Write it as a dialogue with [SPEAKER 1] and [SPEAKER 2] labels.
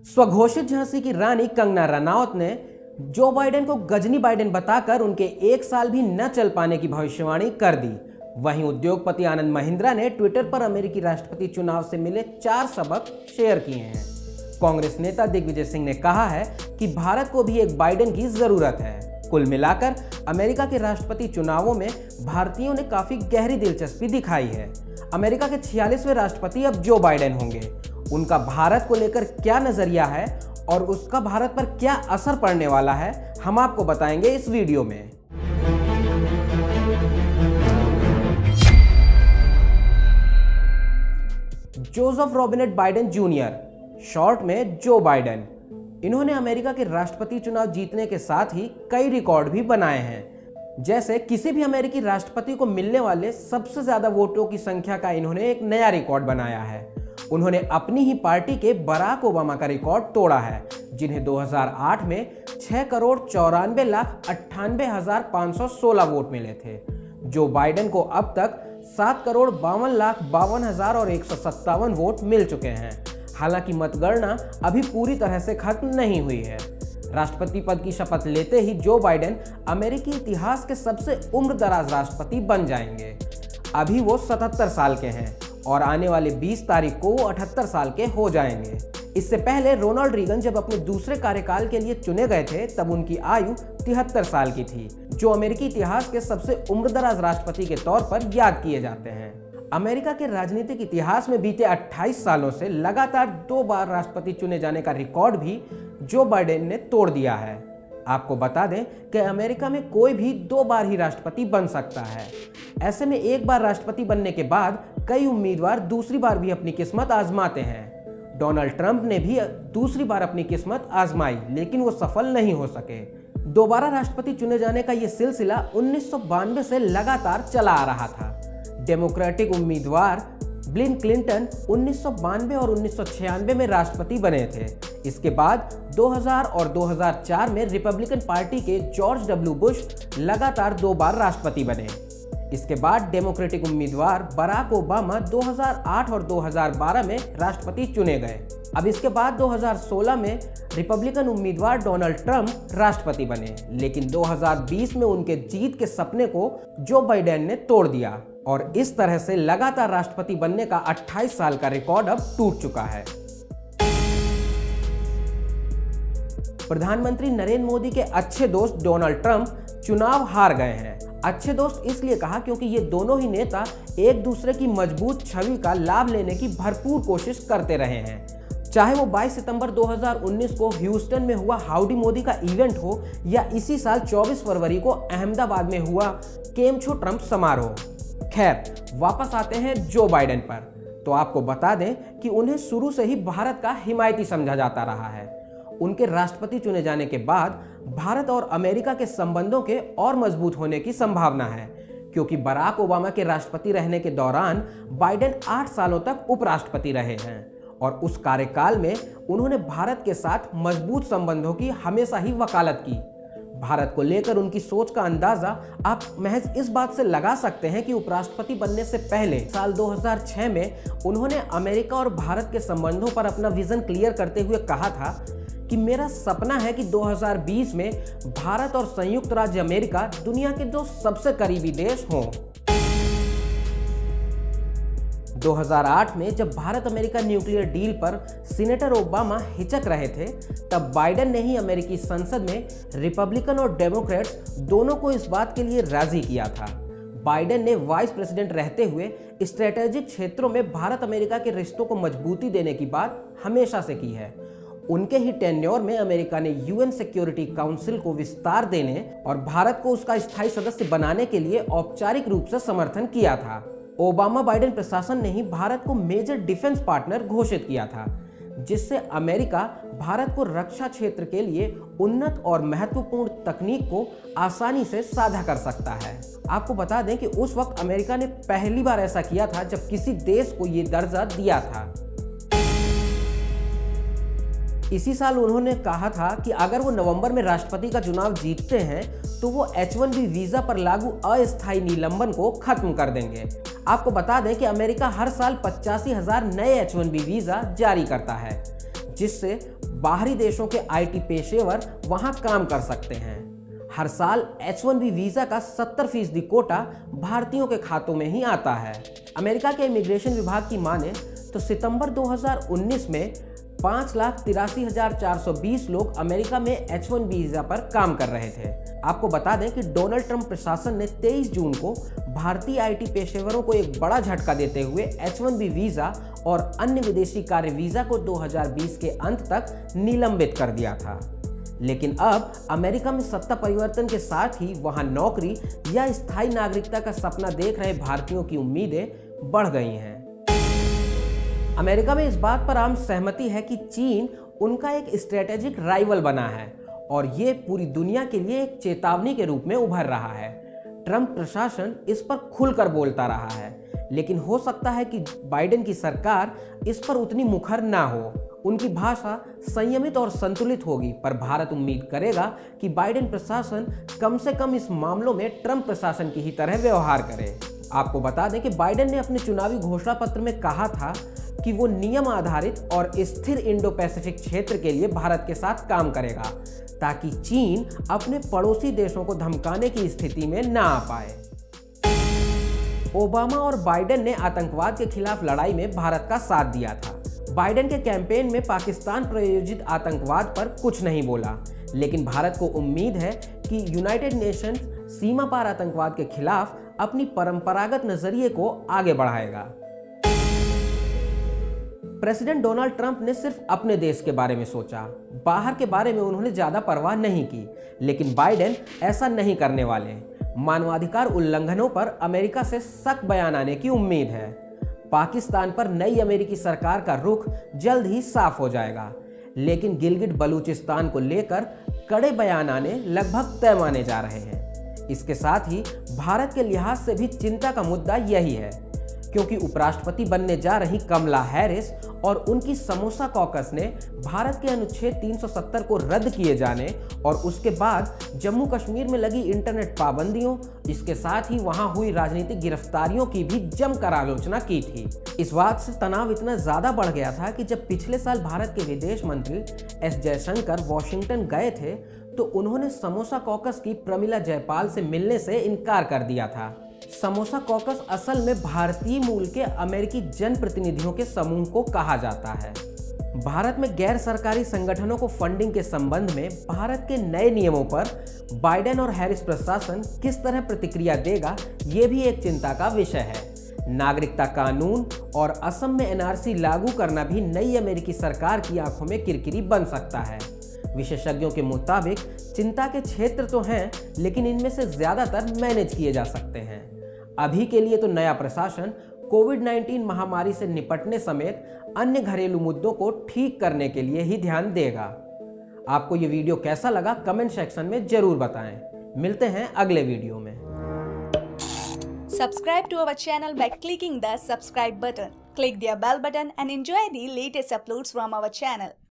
[SPEAKER 1] स्वघोषित झांसी की रानी कंगना रनौत ने Joe Biden को गजनी बाइडेन बताकर उनके 1 साल भी न चल पाने की भविष्यवाणी कर दी। वहीं उद्योगपति आनंद महिंद्रा ने ट्विटर पर अमेरिकी राष्ट्रपति चुनाव से मिले 4 सबक शेयर किए हैं। कांग्रेस नेता दिग्विजय सिंह ने कहा है कि भारत को भी एक बाइडेन की जरूरत है। कुल मिलाकर अमेरिका के राष्ट्रपति चुनावों में भारतीयों ने काफी गहरी दिलचस्पी दिखाई है। अमेरिका के 46वें राष्ट्रपति अब जो बाइडेन होंगे। उनका भारत को लेकर क्या नजरिया है और उसका भारत पर क्या असर पड़ने वाला है, हम आपको बताएंगे इस वीडियो में। Joseph Robinette Biden junior, short में जो बाइडेन, इन्होंने अमेरिका के राष्ट्रपति चुनाव जीतने के साथ ही कई रिकॉर्ड भी बनाए हैं। जैसे किसी भी अमेरिकी राष्ट्रपति को मिलने वाले सबसे ज्यादा वोटों की संख्या का इन्होंने एक नया रिकॉर्ड बनाया है। उन्होंने अपनी ही पार्टी के बराक ओबामा का रिकॉर्ड तोड़ा है, जिन्हें 2008 में 6,94,98,516 वोट मिले थे। जो बाइडेन को अब तक 7,52,52,157 वोट मिल चुके हैं। हालांकि मतगणना अभी पूरी तरह से खत्म नहीं हुई है। राष्ट्रपति पद की शपथ लेते ही जो बाइडेन अमेरिकी इतिहास के सबसे उम्रदराज राष्ट्रपति बन जाएंगे। अभी वो 77 साल के हैं और आने वाले 20 तारीख को वो 78 साल के हो जाएंगे। इससे पहले रोनाल्ड रीगन जब अपने दूसरे कार्यकाल के लिए चुने गए थे तब उनकी आयु 73 साल की थी, जो अमेरिकी इतिहास के सबसे उम्रदराज राष्ट्रपति के तौर पर याद किए जाते हैं। अमेरिका के राजनीतिक इतिहास में बीते 28 सालों से लगातार 2 बार राष्ट्रपति चुने जाने का रिकॉर्ड भी जो बाइडेन ने तोड़ दिया है। आपको बता दें कि अमेरिका में कोई भी 2 बार ही राष्ट्रपति बन सकता है। ऐसे में एक बार राष्ट्रपति बनने के बाद कई उम्मीदवार दूसरी बार भी अपनी किस्मत आजमाते हैं। डोनाल्ड ट्रंप ने भी दूसरी बार अपनी किस्मत आजमाई, लेकिन वो सफल नहीं हो सके। दोबारा राष्ट्रपति चुने जाने का ये सिलसिला 1992 से लगातार चला आ रहा था। डेमोक्रेटिक उम्मीदवार बिल क्लिंटन 1992 और 1996 में राष्ट्रपति बने थे। इसके बाद 2000 और 2004 में रिपब्लिकन पार्टी के जॉर्ज डब्ल्यू बुश लगातार 2 बार राष्ट्रपति बने। इसके बाद डेमोक्रेटिक उम्मीदवार बराक ओबामा 2008 और 2012 में राष्ट्रपति चुने गए। अब इसके बाद 2016 में रिपब्लिकन उम्मीदवार डोनाल्ड ट्रंप राष्ट्रपति बने, लेकिन 2020 में उनके जीत के सपने को जो बाइडेन ने तोड़ दिया और इस तरह से लगातार राष्ट्रपति बनने का 28 साल का रिकॉर्ड अब टूट चुका है। प्रधानमंत्री नरेंद्र मोदी के अच्छे दोस्त डोनाल्ड ट्रंप चुनाव हार गए हैं। अच्छे दोस्त इसलिए कहा क्योंकि ये दोनों ही नेता एक दूसरे की मजबूत छवि का लाभ लेने की भरपूर कोशिश करते रहे हैं। चाहे वो 22 सितंबर 2019 को ह्यूस्टन में हुआ हाउडी मोदी का इवेंट हो या इसी साल 24 फरवरी को अहमदाबाद में हुआ केम छो ट्रंप समारोह। खैर, वापस आते हैं जो बाइडेन पर, तो आपको बता दें कि उन्हें शुरू से ही भारत का हिमायती समझा जाता रहा है। उनके राष्ट्रपति चुने जाने के बाद भारत और अमेरिका के संबंधों के और मजबूत होने की संभावना है, क्योंकि बराक ओबामा के राष्ट्रपति रहने के दौरान बाइडेन 8 सालों तक उपराष्ट्रपति रहे हैं और उस कार्यकाल में उन्होंने भारत के साथ मजबूत संबंधों की हमेशा ही वकालत की। भारत को लेकर उनकी सोच का अंदाजा आप महज इस बात से लगा सकते हैं कि उपराष्ट्रपति बनने से पहले साल 2006 में उन्होंने अमेरिका और भारत के संबंधों पर अपना विजन क्लियर करते हुए कहा था कि मेरा सपना है कि 2020 में भारत और संयुक्त राज्य अमेरिका दुनिया के 2 सबसे करीबी देश हों। 2008 में जब भारत अमेरिका न्यूक्लियर डील पर सीनेटर ओबामा हिचक रहे थे, तब बाइडेन ने ही अमेरिकी संसद में रिपब्लिकन और डेमोक्रेट्स दोनों को इस बात के लिए राजी किया था। बाइडेन ने वाइस प्रेसिडेंट रहते हुए स्ट्रेटेजिक क्षेत्रों में भारत अमेरिका के रिश्तों को मजबूती देने की बात हमेशा से की है। उनके ही टेन्योर में अमेरिका ने यूएन सिक्योरिटी काउंसिल को विस्तार देने और भारत को उसका स्थायी सदस्य बनाने के लिए औपचारिक रूप से समर्थन किया था। ओबामा बाइडेन प्रशासन ने ही भारत को मेजर डिफेंस पार्टनर घोषित किया था, जिससे अमेरिका भारत को रक्षा क्षेत्र के लिए उन्नत और महत्वपूर्ण तकनीक को आसानी से साझा कर सकता है। आपको बता दें कि उस वक्त अमेरिका ने पहली बार ऐसा किया था जब किसी देश को ये दर्जा दिया था। इसी साल उन्होंने कहा था कि अगर वो नवंबर में राष्ट्रपति का चुनाव जीतते हैं तो वो H1B वीजा पर लागू अस्थायी निलंबन को खत्म कर देंगे। आपको बता दें कि अमेरिका हर साल 85,000 नए H1B वीजा जारी करता है, जिससे बाहरी देशों के आईटी पेशेवर वहां काम कर सकते हैं। हर साल H-1B वीजा का 70% कोटा भारतीयों के खातों में ही आता है। अमेरिका के इमिग्रेशन विभाग की माने तो सितंबर 2019 में 5,83,420 लोग अमेरिका में H-1B वीजा पर काम कर रहे थे। आपको बता दें कि डोनाल्ड ट्रंप प्रशासन ने 23 जून को भारतीय आईटी पेशेवरों को एक बड़ा झटका देते हुए H-1B वीजा और अन्य विदेशी कार्य वीजा को 2020 के अंत तक निलंबित कर दिया था। लेकिन अब अमेरिका में सत्ता परिवर्तन के साथ ही वहां नौकरी या स्थायी नागरिकता का सपना देख रहे भारतीयों की उम्मीदें बढ़ गई हैं। अमेरिका में इस बात पर आम सहमति है कि चीन उनका एक स्ट्रेटेजिक राइवल बना है और ये पूरी दुनिया के लिए एक चेतावनी के रूप में उभर रहा है। ट्रंप प्रशासन इस पर खुलकर बोलता रहा है, लेकिन हो सकता है कि बाइडेन की सरकार इस पर उतनी मुखर ना हो। उनकी भाषा संयमित और संतुलित होगी, पर भारत उम्मीद करेगा कि बाइडेन प्रशासन कम से कम इस मामलों में ट्रंप प्रशासन की ही तरह व्यवहार करे। आपको बता दें कि बाइडेन ने अपने चुनावी घोषणा पत्र में कहा था कि वो नियम आधारित और स्थिर इंडो पैसिफिक क्षेत्र के लिए भारत के साथ काम करेगा, ताकि चीन अपने पड़ोसी देशों को धमकाने की स्थिति में ना आ पाए। ओबामा और बाइडेन ने आतंकवाद के खिलाफ लड़ाई में भारत का साथ दिया था। बाइडेन के कैंपेन में पाकिस्तान प्रायोजित आतंकवाद पर कुछ नहीं बोला, लेकिन भारत को उम्मीद है कि यूनाइटेड नेशंस सीमा पार आतंकवाद के खिलाफ अपनी परंपरागत नजरिए को आगे बढ़ाएगा। प्रेसिडेंट डोनाल्ड ट्रंप ने सिर्फ अपने देश के बारे में सोचा, बाहर के बारे में उन्होंने ज्यादा परवाह नहीं की, लेकिन बाइडेन ऐसा नहीं करने वाले। मानवाधिकार उल्लंघनों पर अमेरिका से सख्त बयान आने की उम्मीद है। पाकिस्तान पर नई अमेरिकी सरकार का रुख जल्द ही साफ हो जाएगा, लेकिन गिलगिट बलूचिस्तान को लेकर कड़े बयान आने लगभग तय माने जा रहे हैं। इसके साथ ही भारत के लिहाज से भी चिंता का मुद्दा यही है, क्योंकि उपराष्ट्रपति बनने जा रही कमला हैरिस और उनकी समोसा कॉकस ने भारत के अनुच्छेद 370 को रद्द किए जाने और उसके बाद जम्मू कश्मीर में लगी इंटरनेट पाबंदियों, इसके साथ ही वहां हुई राजनीतिक गिरफ्तारियों की भी जमकर आलोचना की थी। इस बात से तनाव इतना ज्यादा बढ़ गया था कि जब पिछले साल भारत के विदेश मंत्री एस जयशंकर वॉशिंगटन गए थे तो उन्होंने समोसा कॉकस की प्रमिला जयपाल से मिलने से इनकार कर दिया था। समोसा कॉकस असल में भारतीय मूल के अमेरिकी जनप्रतिनिधियों के समूह को कहा जाता है। भारत में गैर सरकारी संगठनों को फंडिंग के संबंध में भारत के नए नियमों पर बाइडेन और हैरिस प्रशासन किस तरह प्रतिक्रिया देगा, ये भी एक चिंता का विषय है। नागरिकता कानून और असम में एनआरसी लागू करना भी नई अमेरिकी सरकार की आंखों में किरकिरी बन सकता है। विशेषज्ञों के मुताबिक चिंता के क्षेत्र तो हैं, लेकिन इनमें से ज्यादातर मैनेज किए जा सकते हैं। अभी के लिए तो नया प्रशासन कोविड-19 महामारी से निपटने समेत अन्य घरेलू मुद्दों को ठीक करने के लिए ही ध्यान देगा। आपको ये वीडियो कैसा लगा कमेंट सेक्शन में जरूर बताएं। मिलते हैं अगले वीडियो में।
[SPEAKER 2] Subscribe to our channel by clicking the subscribe button. Click the bell button and enjoy the latest uploads from our channel.